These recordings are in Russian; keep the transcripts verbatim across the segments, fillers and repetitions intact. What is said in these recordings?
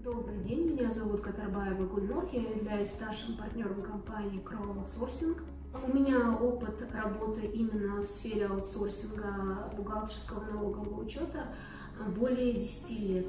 Добрый день, меня зовут Катарбаева Гульнур, я являюсь старшим партнером компании Crow Outsourcing. У меня опыт работы именно в сфере аутсорсинга бухгалтерского налогового учета более десяти лет.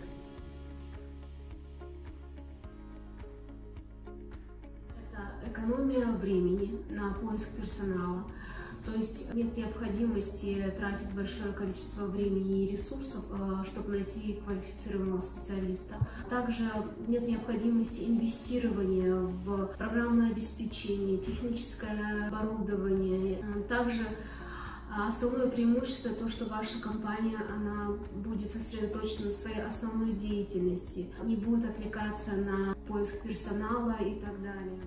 Это экономия времени на поиск персонала. То есть нет необходимости тратить большое количество времени и ресурсов, чтобы найти квалифицированного специалиста. Также нет необходимости инвестирования в программное обеспечение, техническое оборудование. Также основное преимущество то, что ваша компания она будет сосредоточена на своей основной деятельности, не будет отвлекаться на поиск персонала и так далее.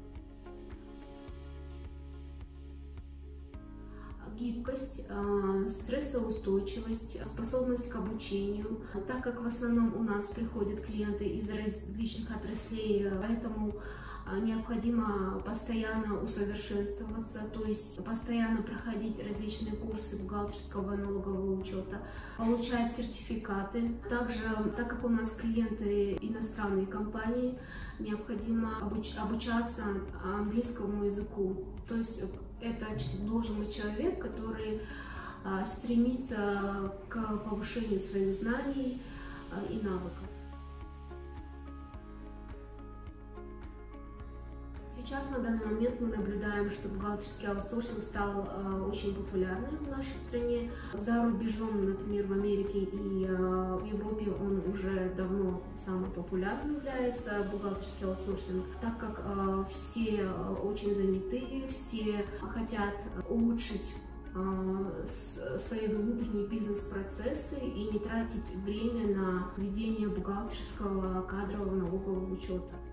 Гибкость, стрессоустойчивость, способность к обучению. Так как в основном у нас приходят клиенты из различных отраслей, поэтому необходимо постоянно усовершенствоваться, то есть постоянно проходить различные курсы бухгалтерского налогового учета, получать сертификаты. Также, так как у нас клиенты иностранные компании, необходимо обуч обучаться английскому языку. То есть это должен быть человек, который стремится к повышению своих знаний и навыков. Сейчас, на данный момент, мы наблюдаем, что бухгалтерский аутсорсинг стал э, очень популярным в нашей стране. За рубежом, например, в Америке и э, в Европе он уже давно самый популярным является, бухгалтерский аутсорсинг, так как э, все очень заняты, все хотят улучшить э, свои внутренние бизнес-процессы и не тратить время на ведение бухгалтерского кадрового налогового учета.